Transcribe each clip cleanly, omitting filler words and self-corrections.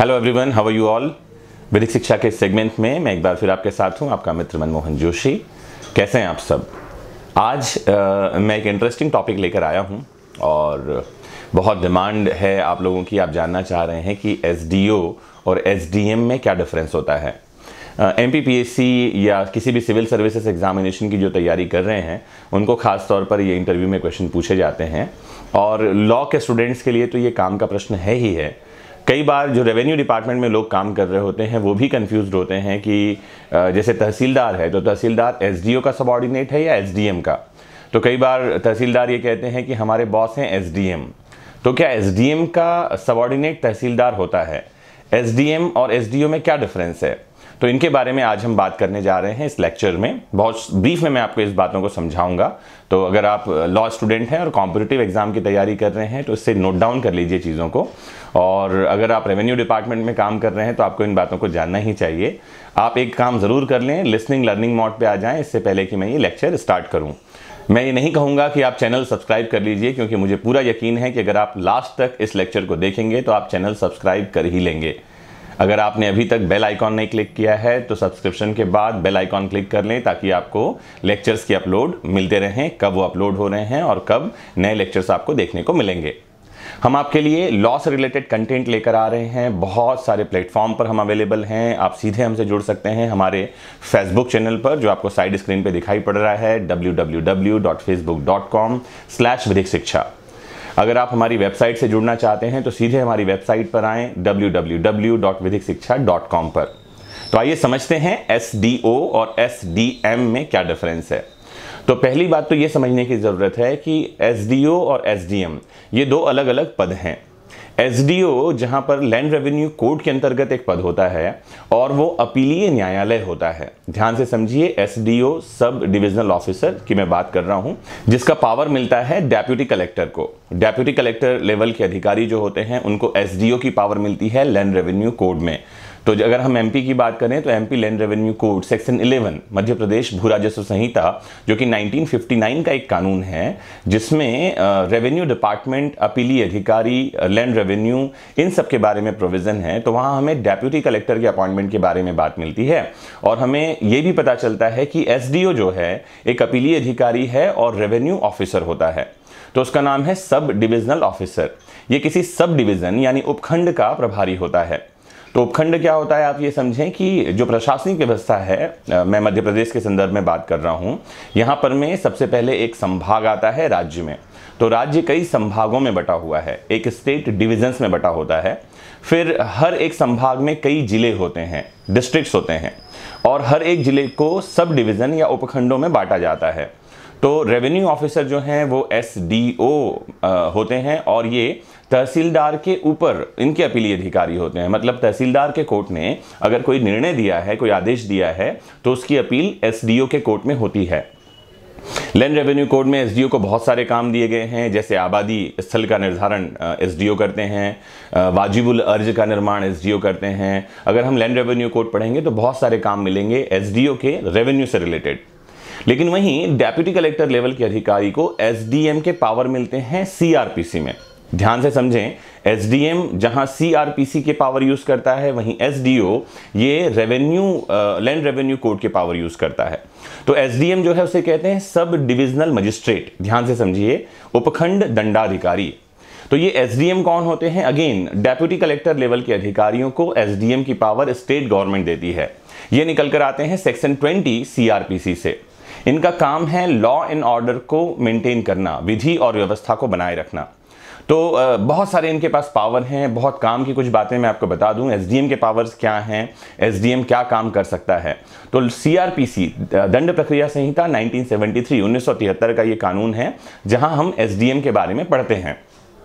Hello everyone, how are you all. विधिक शिक्षा के सेगमेंट में मैं एक बार फिर आपके साथ हूं, आपका मित्र मनमोहन जोशी। कैसे हैं आप सब। आज मैं एक इंटरेस्टिंग टॉपिक लेकर आया हूं और बहुत डिमांड है आप लोगों की। आप जानना चाह रहे हैं कि एसडीओ और एसडीएम में क्या डिफरेंस होता है। एमपीपीएससी या किसी भी सिविल सर्विसेज एग्जामिनेशन की जो तैयारी कर रहे हैं उनको खास तौर पर ये इंटरव्यू में क्वेश्चन पूछे जाते हैं और लॉ के स्टूडेंट्स के लिए तो ये काम का प्रश्न है ही है। कई बार जो रेवेन्यू डिपार्टमेंट में लोग काम कर रहे होते हैं वो भी कंफ्यूज्ड होते हैं कि जैसे तहसीलदार है तो तहसीलदार एसडीओ का सबऑर्डिनेट है या एसडीएम का। तो कई बार तहसीलदार ये कहते हैं कि हमारे बॉस हैं एसडीएम, तो क्या एसडीएम का सबऑर्डिनेट तहसीलदार होता है। एसडीएम और एसडीओ में क्या डिफरेंस है, तो इनके बारे में आज हम बात करने जा रहे हैं इस लेक्चर में। बहुत ब्रीफ में मैं आपको इस बातों को समझाऊंगा। तो अगर आप लॉ स्टूडेंट हैं और कॉम्पिटिटिव एग्जाम की तैयारी कर रहे हैं तो इससे नोट डाउन कर लीजिए चीज़ों को। और अगर आप रेवेन्यू डिपार्टमेंट में काम कर रहे हैं तो आपको इन बातों को जानना ही चाहिए। आप एक काम ज़रूर कर लें, लिसनिंग लर्निंग मोड पे आ जाएं इससे पहले कि मैं ये लेक्चर स्टार्ट करूँ। मैं ये नहीं कहूँगा कि आप चैनल सब्सक्राइब कर लीजिए, क्योंकि मुझे पूरा यकीन है कि अगर आप लास्ट तक इस लेक्चर को देखेंगे तो आप चैनल सब्सक्राइब कर ही लेंगे। अगर आपने अभी तक बेल आइकॉन नहीं क्लिक किया है तो सब्सक्रिप्शन के बाद बेल आइकॉन क्लिक कर लें, ताकि आपको लेक्चर्स की अपलोड मिलते रहें, कब वो अपलोड हो रहे हैं और कब नए लेक्चर्स आपको देखने को मिलेंगे। हम आपके लिए लॉ से रिलेटेड कंटेंट लेकर आ रहे हैं। बहुत सारे प्लेटफॉर्म पर हम अवेलेबल हैं। आप सीधे हमसे जुड़ सकते हैं हमारे फेसबुक चैनल पर, जो आपको साइड स्क्रीन पे दिखाई पड़ रहा है, www.facebook.com/विधिक शिक्षा। अगर आप हमारी वेबसाइट से जुड़ना चाहते हैं तो सीधे हमारी वेबसाइट पर आएं www.vidhikशिक्षा.com पर। तो आइए समझते हैं एसडीओ और एसडीएम में क्या डिफरेंस है। तो पहली बात तो ये समझने की ज़रूरत है कि एसडीओ और एसडीएम ये दो अलग अलग पद हैं। एसडीओ जहां पर लैंड रेवेन्यू कोड के अंतर्गत एक पद होता है और वो अपीलीय न्यायालय होता है। ध्यान से समझिए, एसडीओ सब डिविजनल ऑफिसर की मैं बात कर रहा हूं, जिसका पावर मिलता है डेप्यूटी कलेक्टर को। डेप्यूटी कलेक्टर लेवल के अधिकारी जो होते हैं उनको एसडीओ की पावर मिलती है लैंड रेवेन्यू कोड में। तो अगर हम एमपी की बात करें तो MP land revenue code section 11 Madhya Pradesh भू राजस्व संहिता, जो कि 1959 का एक कानून है, जिसमें रेवेन्यू डिपार्टमेंट, अपीलीय अधिकारी, लैंड रेवेन्यू, इन सब के बारे में प्रोविजन है। तो वहाँ हमें डेप्यूटी कलेक्टर के अपॉइंटमेंट के बारे में बात मिलती है और हमें ये भी पता चलता है कि एसडीओ जो है एक अपीलीय अधिकारी है और रेवेन्यू ऑफिसर होता है। तो उसका नाम है सब डिविजनल ऑफिसर। ये किसी सब डिवीजन यानी उपखंड का प्रभारी होता है। तो उपखंड क्या होता है, आप ये समझें कि जो प्रशासनिक व्यवस्था है, मैं मध्य प्रदेश के संदर्भ में बात कर रहा हूँ, यहाँ पर में सबसे पहले एक संभाग आता है राज्य में। तो राज्य कई संभागों में बटा हुआ है, एक स्टेट डिविजन्स में बटा होता है। फिर हर एक संभाग में कई जिले होते हैं, डिस्ट्रिक्ट्स होते हैं, और हर एक जिले को सब डिवीज़न या उपखंडों में बांटा जाता है। तो रेवेन्यू ऑफिसर जो हैं वो एसडीओ होते हैं और ये तहसीलदार के ऊपर इनके अपीलीय अधिकारी होते हैं। मतलब तहसीलदार के कोर्ट ने अगर कोई निर्णय दिया है, कोई आदेश दिया है, तो उसकी अपील एसडीओ के कोर्ट में होती है। लैंड रेवेन्यू कोड में एसडीओ को बहुत सारे काम दिए गए हैं, जैसे आबादी स्थल का निर्धारण एसडीओ करते हैं, वाजिबुल अर्ज का निर्माण एसडीओ करते हैं। अगर हम लैंड रेवेन्यू कोड पढ़ेंगे तो बहुत सारे काम मिलेंगे एसडीओ के रेवेन्यू से रिलेटेड। लेकिन वहीं डेप्यूटी कलेक्टर लेवल के अधिकारी को एसडीएम के पावर मिलते हैं सीआरपीसी में। ध्यान से समझें, एसडीएम जहां सीआरपीसी के पावर यूज करता है, वहीं एसडीओ ये लैंड रेवेन्यू कोड के पावर यूज करता है। तो एसडीएम जो है उसे कहते हैं सब डिविजनल मजिस्ट्रेट। ध्यान से समझिए, उपखंड दंडाधिकारी। तो ये एसडीएम कौन होते हैं? अगेन डेप्यूटी कलेक्टर लेवल के अधिकारियों को एसडीएम की पावर स्टेट गवर्नमेंट देती है। ये निकल कर आते हैं सेक्शन 20 सीआरपीसी से। इनका काम है लॉ एंड ऑर्डर को मेंटेन करना, विधि और व्यवस्था को बनाए रखना। तो बहुत सारे इनके पास पावर हैं, बहुत काम की कुछ बातें मैं आपको बता दूं। एसडीएम के पावर्स क्या हैं, एसडीएम क्या काम कर सकता है। तो सीआरपीसी दंड प्रक्रिया संहिता 1973 का ये कानून है, जहां हम एसडीएम के बारे में पढ़ते हैं।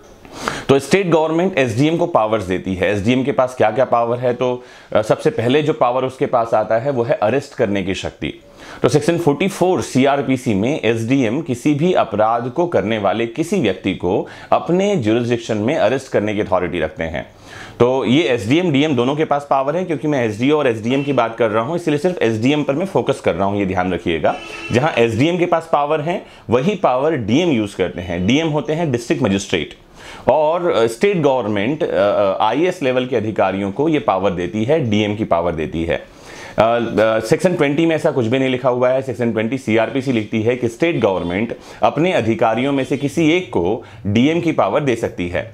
तो स्टेट गवर्नमेंट एसडीएम को पावर्स देती है। एसडीएम के पास क्या क्या पावर है, तो सबसे पहले जो पावर उसके पास आता है वो है अरेस्ट करने की शक्ति। तो सेक्शन 44 सीआरपीसी में एसडीएम किसी भी अपराध को करने वाले किसी व्यक्ति को अपने ज्यूरिसडिक्शन में अरेस्ट करने की अथॉरिटी रखते हैं। तो ये एसडीएम डीएम दोनों के पास पावर है। क्योंकि मैं एसडीओ और एसडीएम की बात कर रहा हूं, इसलिए सिर्फ एसडीएम पर मैं फोकस कर रहा हूं, ये ध्यान रखिएगा। जहां एसडीएम के पास पावर है, वही पावर डीएम यूज करते हैं। डीएम होते हैं डिस्ट्रिक्ट मजिस्ट्रेट। और स्टेट गवर्नमेंट आईएएस लेवल के अधिकारियों को ये पावर देती है, डीएम की पावर देती है। सेक्शन 20 में ऐसा कुछ भी नहीं लिखा हुआ है। सेक्शन 20 सीआरपीसी लिखती है कि स्टेट गवर्नमेंट अपने अधिकारियों में से किसी एक को डीएम की पावर दे सकती है।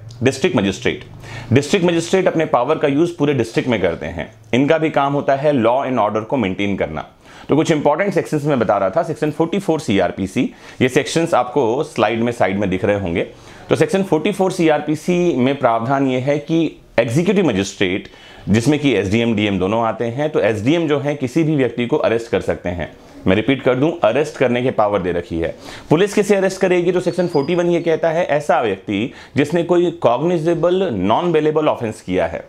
डिस्ट्रिक्ट मजिस्ट्रेट अपने पावर का यूज पूरे डिस्ट्रिक्ट में करते हैं। इनका भी काम होता है लॉ एंड ऑर्डर को मेंटेन करना। तो कुछ इंपॉर्टेंट सेक्शंस में बता रहा था। सेक्शन 44 सीआरपीसी, ये सेक्शंस आपको स्लाइड में साइड में दिख रहे होंगे। तो सेक्शन 44 सीआरपीसी में प्रावधान ये है कि एग्जीक्यूटिव मजिस्ट्रेट, जिसमें कि एसडीएम डीएम दोनों आते हैं, तो एसडीएम जो है किसी भी व्यक्ति को अरेस्ट कर सकते हैं। मैं रिपीट कर दूं, अरेस्ट करने की पावर दे रखी है। पुलिस किसे अरेस्ट करेगी? तो सेक्शन 41 ये कहता है ऐसा व्यक्ति जिसने कोई कॉग्निजेबल नॉन बेलेबल ऑफेंस किया है,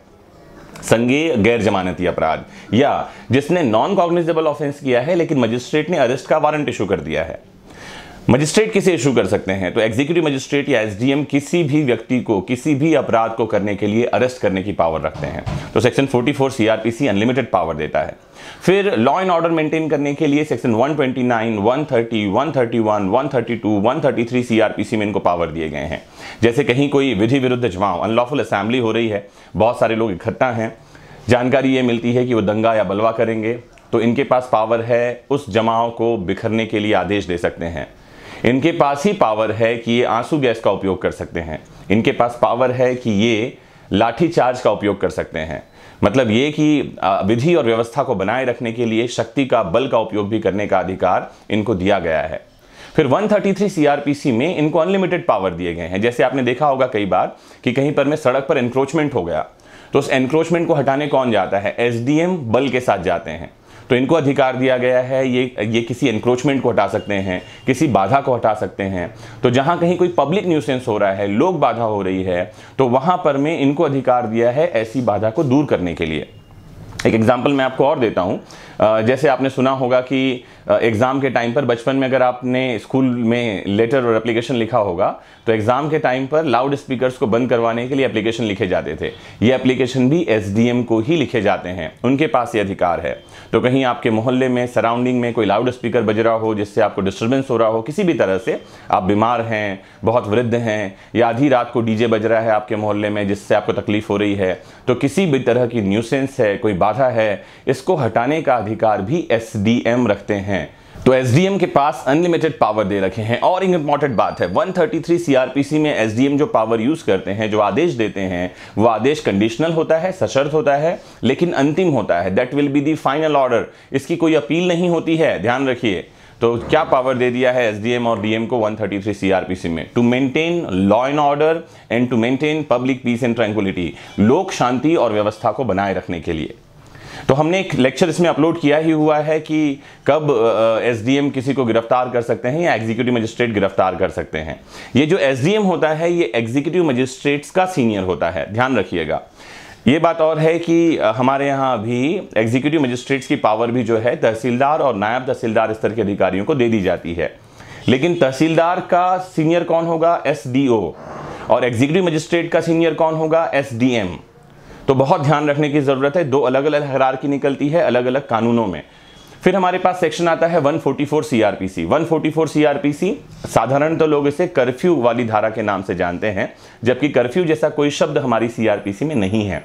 संज्ञेय गैर जमानती अपराध, या जिसने नॉन कॉग्निजेबल ऑफेंस किया है लेकिन मजिस्ट्रेट ने अरेस्ट का वारंट इशू कर दिया है। मजिस्ट्रेट किसे इशू कर सकते हैं? तो एग्जीक्यूटिव मजिस्ट्रेट या एसडीएम किसी भी व्यक्ति को किसी भी अपराध को करने के लिए अरेस्ट करने की पावर रखते हैं। तो सेक्शन 44 सीआरपीसी अनलिमिटेड पावर देता है। फिर लॉ एंड ऑर्डर मेंटेन करने के लिए सेक्शन 129, 130, 131, 132, 133 सीआरपीसी में इनको पावर दिए गए हैं। जैसे कहीं कोई विधि विरुद्ध जमाव, अनलॉफुल असेंबली हो रही है, बहुत सारे लोग इकट्ठा हैं, जानकारी ये मिलती है कि वो दंगा या बलवा करेंगे, तो इनके पास पावर है उस जमाव को बिखरने के लिए आदेश दे सकते हैं। इनके पास ही पावर है कि ये आंसू गैस का उपयोग कर सकते हैं। इनके पास पावर है कि ये लाठी चार्ज का उपयोग कर सकते हैं। मतलब ये कि विधि और व्यवस्था को बनाए रखने के लिए शक्ति का, बल का उपयोग भी करने का अधिकार इनको दिया गया है। फिर 133 सीआरपीसी में इनको अनलिमिटेड पावर दिए गए हैं। जैसे आपने देखा होगा कई बार कि कहीं पर में सड़क पर एनक्रोचमेंट हो गया, तो उस एनक्रोचमेंट को हटाने कौन जाता है? एसडीएम बल के साथ जाते हैं। तो इनको अधिकार दिया गया है, ये किसी एनक्रोचमेंट को हटा सकते हैं, किसी बाधा को हटा सकते हैं। तो जहां कहीं कोई पब्लिक न्यूसेंस हो रहा है, लोग बाधा हो रही है, तो वहां पर में इनको अधिकार दिया है ऐसी बाधा को दूर करने के लिए। एक एग्जाम्पल मैं आपको और देता हूँ। जैसे आपने सुना होगा कि एग्ज़ाम के टाइम पर, बचपन में अगर आपने स्कूल में लेटर और एप्लीकेशन लिखा होगा, तो एग्ज़ाम के टाइम पर लाउड स्पीकर्स को बंद करवाने के लिए एप्लीकेशन लिखे जाते थे। ये एप्लीकेशन भी एसडीएम को ही लिखे जाते हैं, उनके पास ये अधिकार है। तो कहीं आपके मोहल्ले में, सराउंडिंग में कोई लाउड स्पीकर बज रहा हो जिससे आपको डिस्टर्बेंस हो रहा हो, किसी भी तरह से आप बीमार हैं, बहुत वृद्ध हैं, या आधी रात को डीजे बज रहा है आपके मोहल्ले में जिससे आपको तकलीफ हो रही है, तो किसी भी तरह की न्यूसेंस है, कोई बाधा है, इसको हटाने का अधिकार भी एसडीएम रखते हैं। तो एसडीएम के पास अनलिमिटेड पावर दे रखे हैं। और एक इंपॉर्टेंट बात है, 133 सीआरपीसी में एसडीएम जो पावर यूज करते हैं, जो आदेश देते हैं, वो आदेश कंडीशनल होता है, सशर्त होता है, लेकिन अंतिम होता है। That will be the final order. इसकी कोई अपील नहीं होती है, ध्यान रखिए। तो क्या पावर दे दिया है एसडीएम और डीएम को 133 सीआरपीसी में? To maintain law and order and to maintain public peace and tranquility, लोक शांति और व्यवस्था को बनाए रखने के लिए। तो हमने एक लेक्चर इसमें अपलोड किया ही हुआ है कि कब एसडीएम किसी को गिरफ्तार कर सकते हैं या एग्जीक्यूटिव मजिस्ट्रेट गिरफ्तार कर सकते हैं। ये जो एसडीएम होता है ये एग्जीक्यूटिव मजिस्ट्रेट्स का सीनियर होता है, ध्यान रखिएगा। ये बात और है कि हमारे यहाँ अभी एग्जीक्यूटिव मजिस्ट्रेट्स की पावर भी जो है तहसीलदार और नायब तहसीलदार स्तर के अधिकारियों को दे दी जाती है। लेकिन तहसीलदार का सीनियर कौन होगा? एसडीओ। और एग्जीक्यूटिव मजिस्ट्रेट का सीनियर कौन होगा? एसडीएम। तो बहुत ध्यान रखने की जरूरत है। दो अलग अलग हायरार्की निकलती है अलग अलग कानूनों में। फिर हमारे पास सेक्शन आता है 144 सीआरपीसी। 144 सीआरपीसी साधारण तो लोग इसे कर्फ्यू वाली धारा के नाम से जानते हैं, जबकि कर्फ्यू जैसा कोई शब्द हमारी सीआरपीसी में नहीं है।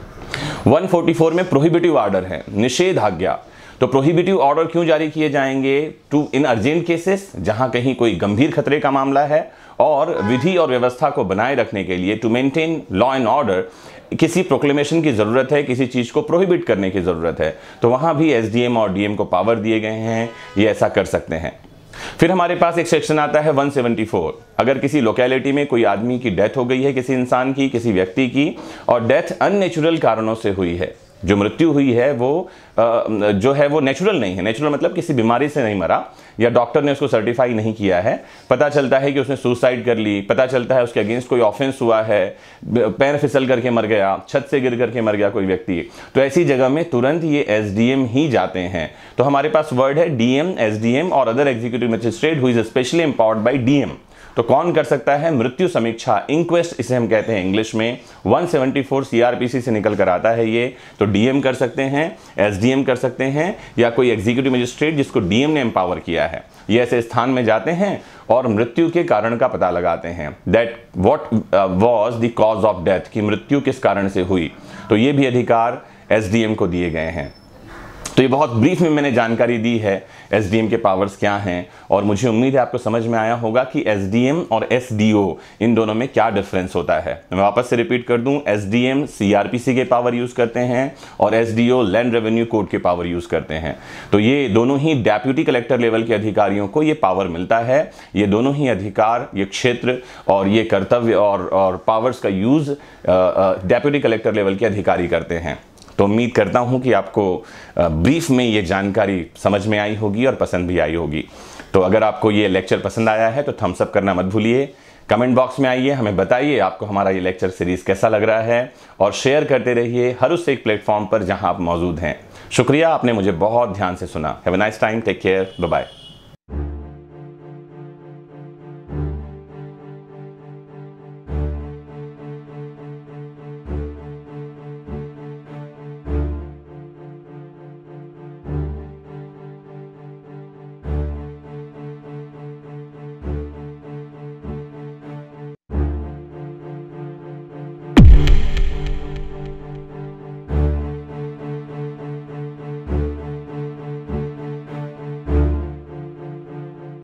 144 में प्रोहिबिटिव ऑर्डर है, निषेधाज्ञा। तो प्रोहिबिटिव ऑर्डर क्यों जारी किए जाएंगे? टू इन अर्जेंट केसेस, जहां कहीं कोई गंभीर खतरे का मामला है, और विधि और व्यवस्था को बनाए रखने के लिए, to maintain law and order, किसी प्रोक्लेमेशन की जरूरत है, किसी चीज को प्रोहिबिट करने की जरूरत है, तो वहां भी एसडीएम और डीएम को पावर दिए गए हैं, ये ऐसा कर सकते हैं। फिर हमारे पास एक सेक्शन आता है 174। अगर किसी लोकेलिटी में कोई आदमी की डेथ हो गई है, किसी इंसान की, किसी व्यक्ति की, और डेथ अननेचुरल कारणों से हुई है, जो मृत्यु हुई है वो जो है वो नेचुरल नहीं है। नेचुरल मतलब किसी बीमारी से नहीं मरा, या डॉक्टर ने उसको सर्टिफाई नहीं किया है, पता चलता है कि उसने सुसाइड कर ली, पता चलता है उसके अगेंस्ट कोई ऑफेंस हुआ है, पैर फिसल करके मर गया, छत से गिर करके मर गया कोई व्यक्ति, तो ऐसी जगह में तुरंत ये एसडीएम ही जाते हैं। तो हमारे पास वर्ड है डीएम, एसडीएम और other executive magistrate who is specially empowered by DM. तो कौन कर सकता है? मृत्यु समीक्षा, इंक्वेस्ट इसे हम कहते हैं इंग्लिश में, 174 सीआरपीसी से निकल कर आता है ये। तो डीएम कर सकते हैं, एसडीएम कर सकते हैं, या कोई एग्जीक्यूटिव मजिस्ट्रेट जिसको डीएम ने एम्पावर किया है, ये ऐसे स्थान में जाते हैं और मृत्यु के कारण का पता लगाते हैं। That what was the cause of death, कि मृत्यु किस कारण से हुई। तो ये भी अधिकार एसडीएम को दिए गए हैं। तो ये बहुत ब्रीफ में मैंने जानकारी दी है एसडीएम के पावर्स क्या हैं, और मुझे उम्मीद है आपको समझ में आया होगा कि एसडीएम और एसडीओ इन दोनों में क्या डिफरेंस होता है। मैं वापस से रिपीट कर दूं, एसडीएम सीआरपीसी के पावर यूज करते हैं और एसडीओ लैंड रेवेन्यू कोड के पावर यूज करते हैं। तो ये दोनों ही डेप्यूटी कलेक्टर लेवल के अधिकारियों को ये पावर मिलता है। ये दोनों ही अधिकार, ये क्षेत्र और ये कर्तव्य और पावर्स का यूज डेप्यूटी कलेक्टर लेवल के अधिकारी करते हैं। तो उम्मीद करता हूं कि आपको ब्रीफ में ये जानकारी समझ में आई होगी और पसंद भी आई होगी। तो अगर आपको ये लेक्चर पसंद आया है तो थम्स अप करना मत भूलिए। कमेंट बॉक्स में आइए, हमें बताइए आपको हमारा ये लेक्चर सीरीज कैसा लग रहा है, और शेयर करते रहिए हर उस एक प्लेटफॉर्म पर जहां आप मौजूद हैं। शुक्रिया, आपने मुझे बहुत ध्यान से सुना। Have a nice time, take care, bye bye.